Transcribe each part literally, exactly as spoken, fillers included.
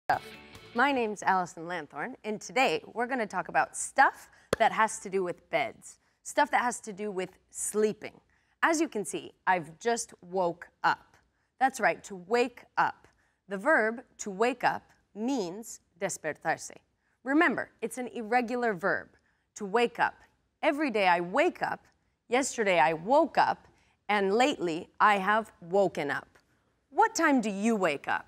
Stuff. My name's Allison Lanthorn, and today we're going to talk about stuff that has to do with beds, stuff that has to do with sleeping. As you can see, I've just woke up. That's right, to wake up. The verb to wake up means despertarse. Remember, it's an irregular verb, to wake up. Every day I wake up, yesterday I woke up, and lately I have woken up. What time do you wake up?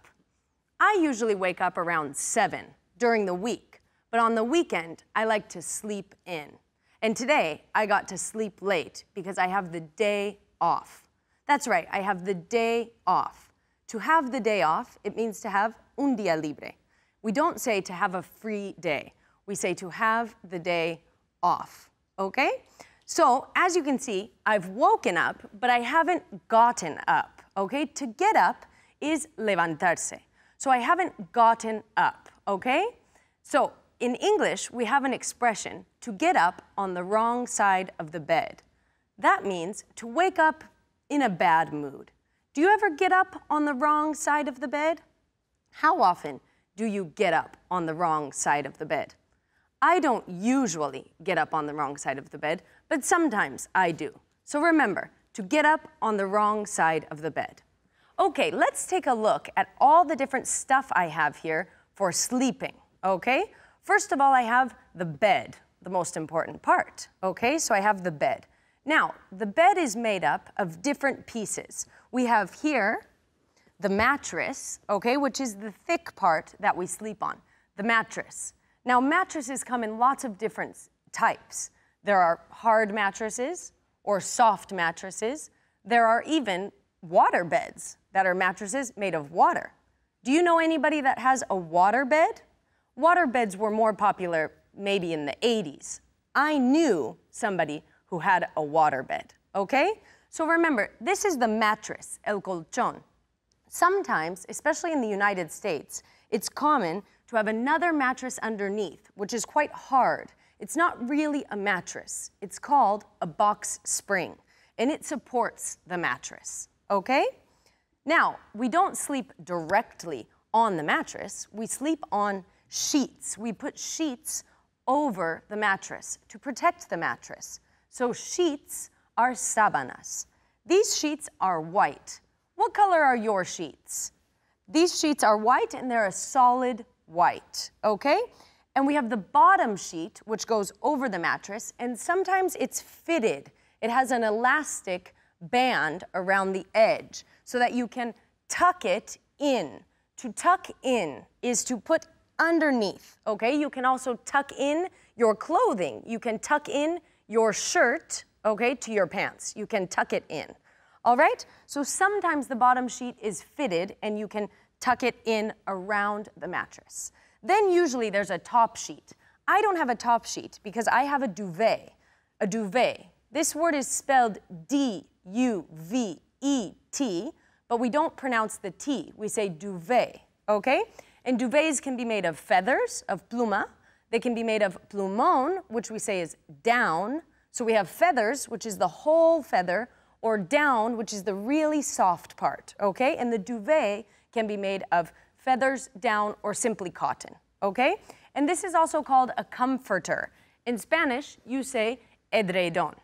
I usually wake up around seven during the week, but on the weekend, I like to sleep in. And today, I got to sleep late because I have the day off. That's right, I have the day off. To have the day off, it means to have un día libre. We don't say to have a free day. We say to have the day off, okay? So, as you can see, I've woken up, but I haven't gotten up, okay? To get up is levantarse. So I haven't gotten up, okay? So in English, we have an expression, to get up on the wrong side of the bed. That means to wake up in a bad mood. Do you ever get up on the wrong side of the bed? How often do you get up on the wrong side of the bed? I don't usually get up on the wrong side of the bed, but sometimes I do. So remember, to get up on the wrong side of the bed. Okay, let's take a look at all the different stuff I have here for sleeping, okay? First of all, I have the bed, the most important part, okay? So I have the bed. Now, the bed is made up of different pieces. We have here the mattress, okay, which is the thick part that we sleep on, the mattress. Now, mattresses come in lots of different types. There are hard mattresses or soft mattresses. There are even water beds that are mattresses made of water. Do you know anybody that has a water bed? Water beds were more popular maybe in the eighties. I knew somebody who had a water bed, okay? So remember, this is the mattress, el colchón. Sometimes, especially in the United States, it's common to have another mattress underneath, which is quite hard. It's not really a mattress. It's called a box spring, and it supports the mattress, okay? Now, we don't sleep directly on the mattress. We sleep on sheets. We put sheets over the mattress to protect the mattress. So sheets are sábanas. These sheets are white. What color are your sheets? These sheets are white and they're a solid white, okay? And we have the bottom sheet, which goes over the mattress, and sometimes it's fitted. It has an elastic band around the edge so that you can tuck it in. To tuck in is to put underneath, okay? You can also tuck in your clothing. You can tuck in your shirt, okay, to your pants. You can tuck it in, all right? So sometimes the bottom sheet is fitted and you can tuck it in around the mattress. Then usually there's a top sheet. I don't have a top sheet because I have a duvet, a duvet. This word is spelled D U V E T, but we don't pronounce the T. We say duvet, okay? And duvets can be made of feathers, of pluma. They can be made of plumón, which we say is down. So we have feathers, which is the whole feather, or down, which is the really soft part, okay? And the duvet can be made of feathers, down, or simply cotton, okay? And this is also called a comforter. In Spanish, you say edredón.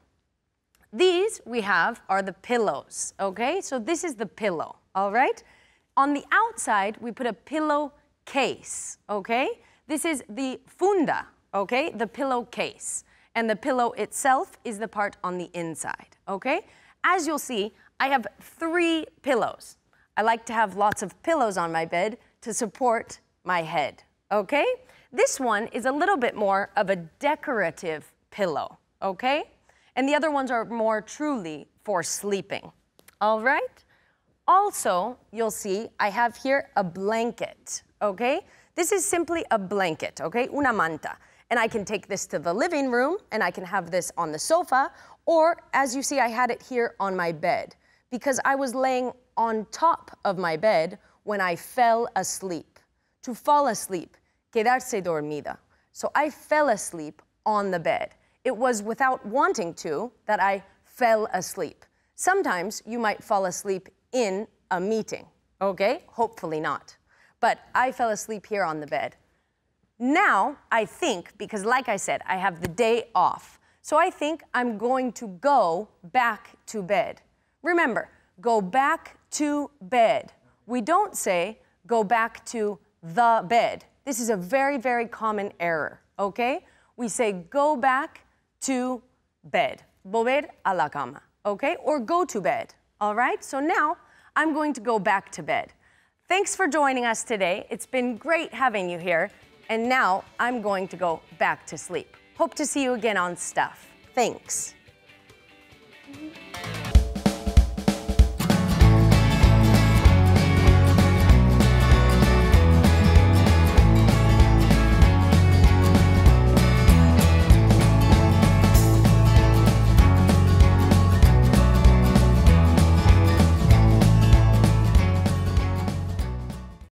These we have are the pillows, okay? So this is the pillow, all right? On the outside, we put a pillow case, okay? This is the funda, okay? The pillow case. And the pillow itself is the part on the inside, okay? As you'll see, I have three pillows. I like to have lots of pillows on my bed to support my head, okay? This one is a little bit more of a decorative pillow, okay? And the other ones are more truly for sleeping, all right? Also, you'll see I have here a blanket, okay? This is simply a blanket, okay? Una manta. And I can take this to the living room and I can have this on the sofa, or as you see, I had it here on my bed because I was laying on top of my bed when I fell asleep. To fall asleep, quedarse dormida. So I fell asleep on the bed. It was without wanting to that I fell asleep. Sometimes you might fall asleep in a meeting, okay? Hopefully not. but I fell asleep here on the bed. Now, I think, because like I said, I have the day off, so I think I'm going to go back to bed. Remember, go back to bed. We don't say go back to the bed. This is a very, very common error, okay? We say go back to bed. Volver a la cama, okay? Or go to bed, all right? So now I'm going to go back to bed. Thanks for joining us today. It's been great having you here. And now I'm going to go back to sleep. Hope to see you again on Stuff. Thanks. Mm-hmm.